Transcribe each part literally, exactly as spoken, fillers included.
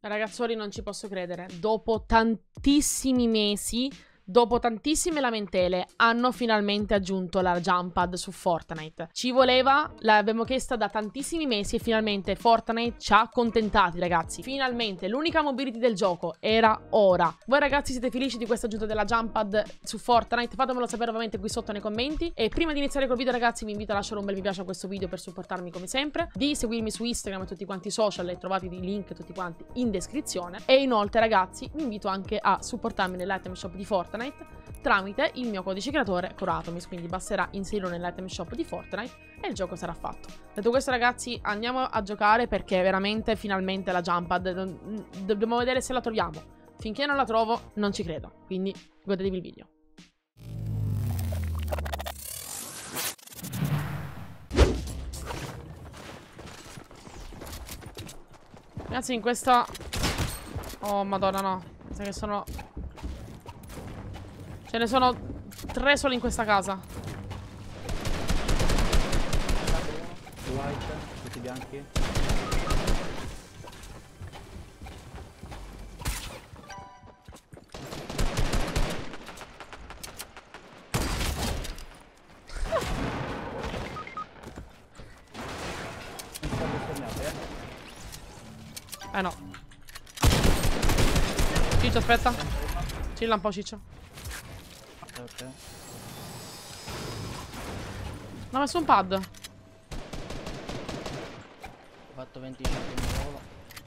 Ragazzoli, non ci posso credere. Dopo tantissimi mesi, dopo tantissime lamentele, hanno finalmente aggiunto la jump pad su Fortnite. Ci voleva, l'abbiamo chiesta da tantissimi mesi e finalmente Fortnite ci ha accontentati, ragazzi. Finalmente, l'unica mobility del gioco era ora. Voi ragazzi siete felici di questa aggiunta della jump pad su Fortnite? Fatemelo sapere ovviamente qui sotto nei commenti. E prima di iniziare col video, ragazzi, vi invito a lasciare un bel mi piace a questo video per supportarmi come sempre, di seguirmi su Instagram e tutti quanti i social, e trovate i link tutti quanti in descrizione. E inoltre, ragazzi, vi invito anche a supportarmi nell'item shop di Fortnite tramite il mio codice creatore Coratomis, quindi basterà inserirlo nell'item shop di Fortnite e il gioco sarà fatto. Detto questo, ragazzi, andiamo a giocare perché veramente finalmente la jump pad dobbiamo vedere se la troviamo. Finché non la trovo non ci credo, quindi godetevi il video. Ragazzi, in questa... Oh madonna, no. Mi sa che sono... Ce ne sono tre solo in questa casa. White, tutti bianchi. Eh no. Ciccio, aspetta. Chilla un po', Ciccio. Ok. Non ho messo un pad. Ho fatto venticinque in volo.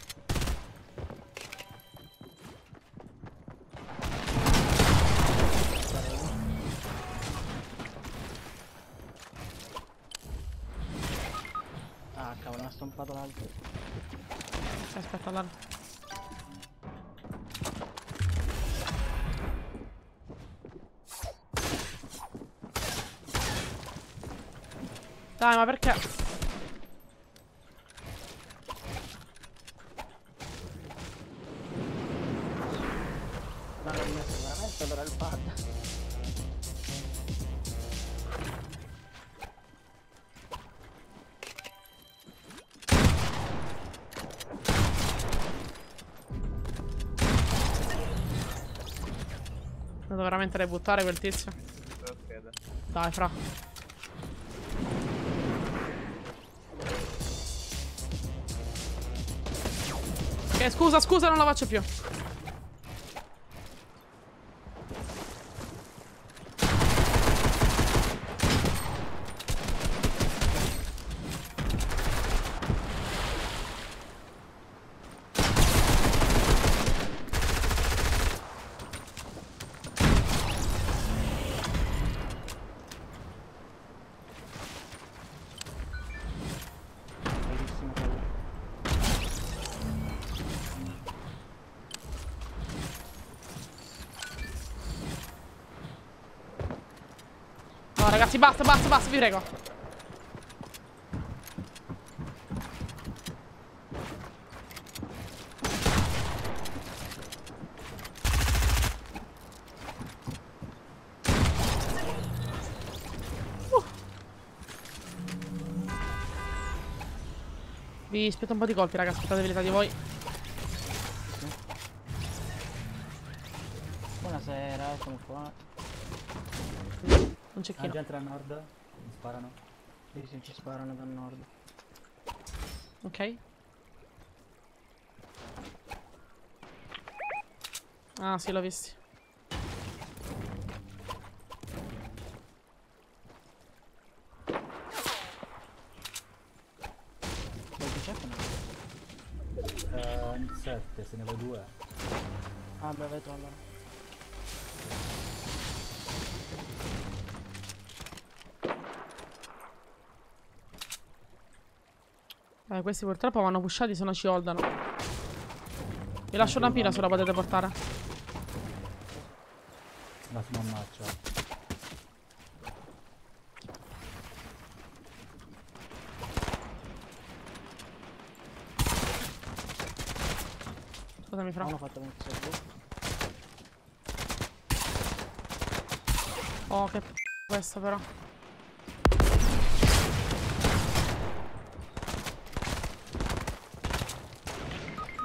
Ah, cavolo, mi ha stompato l'altro. Aspetta, allora. Dai, ma perché? Ma l'ho messo veramente allora il pad. Lo devo veramente ributtare quel tizio. Dai, fra. Ok, scusa, scusa, non la faccio più. No, ragazzi, basta, basta, basta, vi prego. Uh. Vi aspetto un po' di colpi, raga, aspettatevi l'età di voi. Buonasera, sono qua. Un Ah, cecchino. gente da nord. Mi sparano. Sì, sì, ci sparano dal nord. Ok. Ah, sì, l'ho visti. Quanti c'è? Uh, sette, se ne vuoi due. Ah, beh, vedo allora. Eh, questi purtroppo vanno pushati, se no ci holdano. Vi lascio una pila se la potete portare. La smammaccia. Scusami, fra. Non ho fatto ventisei. Oh, che p***o questo però.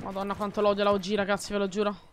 Madonna quanto l'odio la O G, ragazzi, ve lo giuro.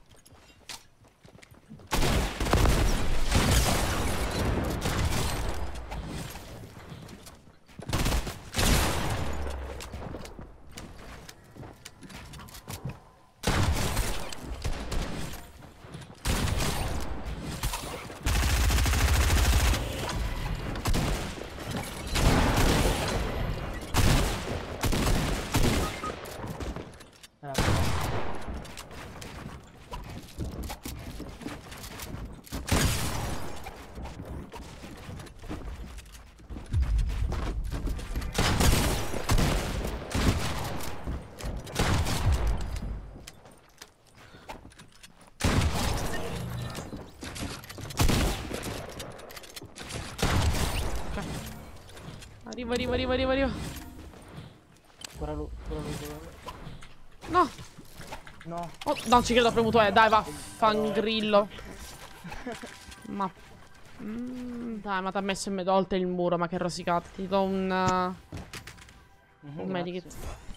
Arrivo, arrivo, arrivo, arrivo, arrivo. Ancora lui, ancora lui, ancora lui. No. No. Oh, non ci credo, ho premuto E. Dai, va. Fangrillo. Ma... Mm, dai, ma ti ha messo in medolte il muro, ma che rosicata. Ti do un... Uh, un medikit.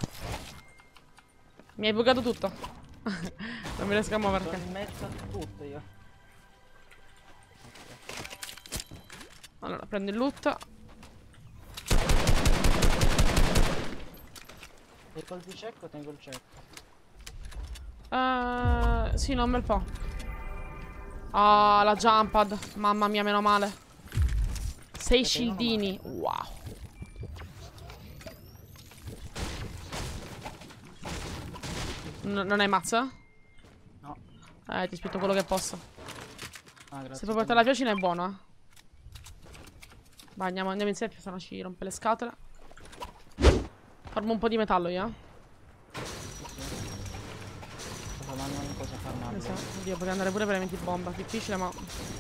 Mi hai bucato tutto. Non mi riesco a muovere. Sono in mezzo a tutto io. Allora, prendo il loot. E col di cecco tengo il cecco. Uh, sì, non un bel po'. Ah, la jump pad. Mamma mia, meno male. Sei scildini. Wow. N non hai mazza? No. Eh, ti spitto quello che posso. Ah, grazie. Se puoi portare la fiocina è buono, eh. Vai, andiamo, andiamo insieme, se no ci rompe le scatole. Farmo un po' di metallo io, eh. Ma non cosa farmarlo. Esatto. Oddio, potrei andare pure per elementi bomba. Difficile, ma...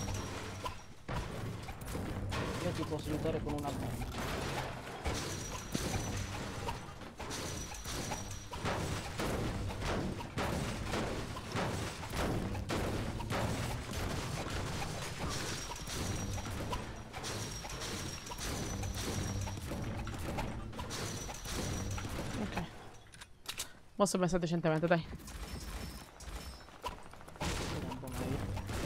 Io ti posso aiutare con una bomba. Ok. Posso pensare decentemente, dai. Un po' meglio.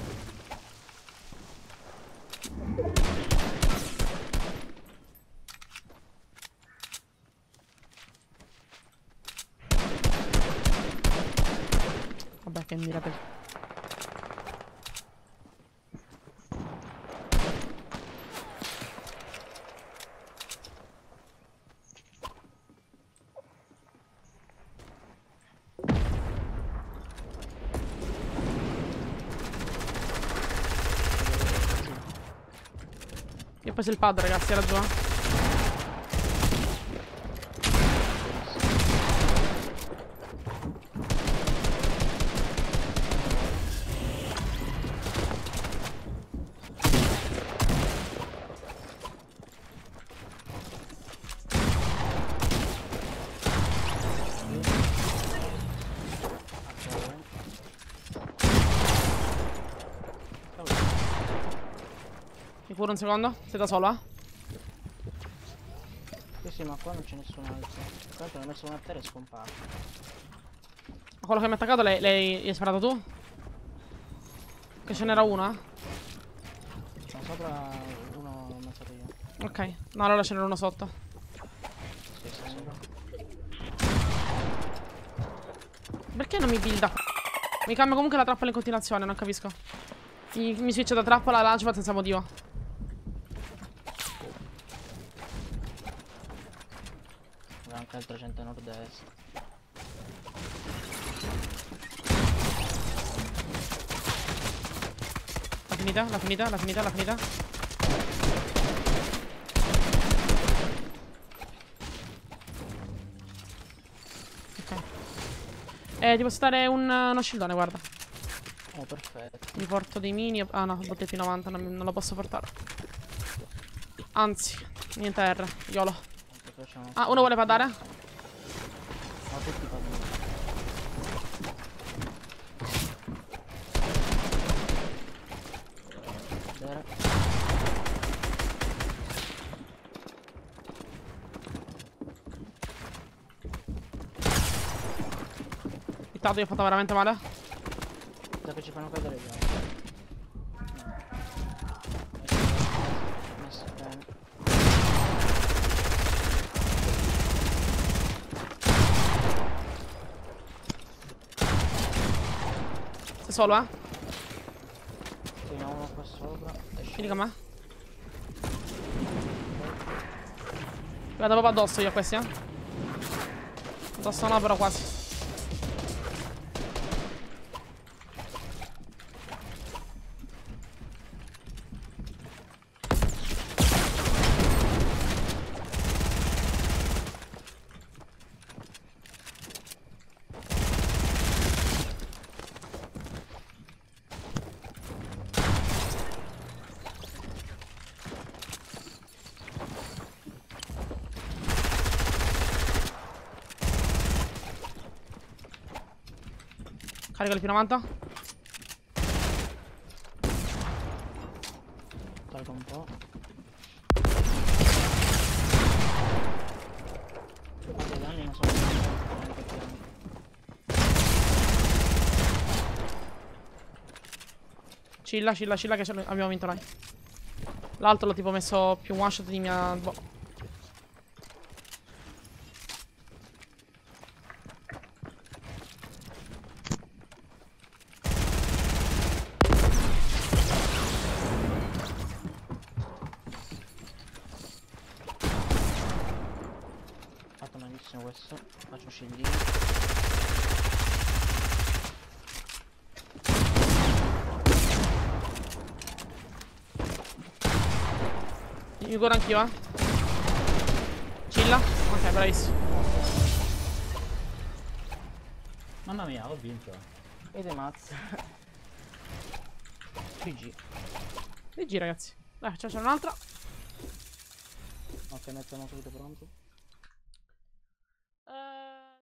Vabbè, che mirate. Io ho preso il pad, ragazzi, era giù, eh. Mi curo un secondo? Sei da solo, eh? Sì, sì, ma qua non c'è nessun altro. Tanto ne ho messo una a terra e è scomparso. Ma quello che mi ha attaccato l'hai, l'hai l'hai sparato tu? Che ce n'era uno, eh? Ma sopra uno l'ho ammazzato io. Ok, no, allora ce n'era uno sotto. Sì, sì, sopra. Perché non mi builda? Mi cambia comunque la trappola in continuazione, non capisco. Mi, mi switcha da trappola a launchpad senza motivo. Anche il trecento nord-est. L'ha finita? L'ha finita? L'ha finita? L'ha finita? Ok. Eh, ti posso dare un, uno scildone, guarda. Oh, perfetto. Mi porto dei mini. Ah no, bottetti novanta, non, non lo posso portare. Anzi, niente R, YOLO. Ah, uno vuole padare? No, tutti padano. Vedere. io ho fatto veramente male. Da che ci fanno cadere gli altri. No. Messo bene. Sei solo, eh? Sì, ne ho uno qua sopra. Vieni con me. Vado proprio addosso io a questi, eh. Addosso no, però quasi. Carico il P novanta. Tolgo un po'. Quanti danni non sono veramente piani. Chilla, chilla, chilla che ce l'abbiamo- abbiamo vinto noi. L'altro l'ho tipo messo più one shot di mia... Boh. Fatto malissimo questo. Faccio scendere. Mi curo anch'io, eh. Chilla. Ok, bravissimo. Mamma mia, ho vinto. E de mazza. G G. G G, ragazzi. Dai, c'è un'altra. Ok, mettiamo subito pronto.